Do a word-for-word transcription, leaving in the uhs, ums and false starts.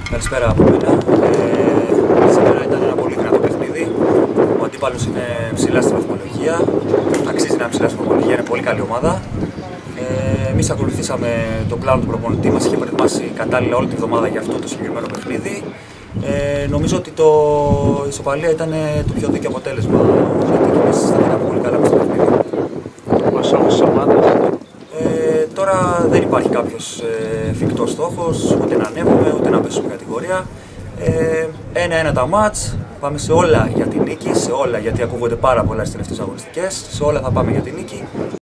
Καλησπέρα από μένα. Ε, σήμερα ήταν ένα πολύ δυνατό παιχνίδι. Ο αντίπαλος είναι ψηλά στη βαθμολογία. Αξίζει να είναι ψηλά στη βαθμολογία, είναι πολύ καλή ομάδα. Ε, εμείς ακολουθήσαμε τον πλάνο του προπονητή μας, είχε προετοιμάσει κατάλληλα όλη τη βδομάδα για αυτό το συγκεκριμένο παιχνίδι. Ε, νομίζω ότι το... η ισοπαλία ήταν το πιο δίκαιο αποτέλεσμα, γιατί και εμείς σταθήκαμε πολύ καλά μες στο παιχνίδι. Ε, τώρα δεν υπάρχει κάποιος ε, εφικτός στόχος, ούτε να ανέβουμε, ούτε να πέσουμε κατηγορία. Ένα-ένα τα μάτς, πάμε σε όλα για την νίκη, σε όλα, γιατί ακούγονται πάρα πολλά στις τελευταίες αγωνιστικές, σε όλα θα πάμε για την νίκη.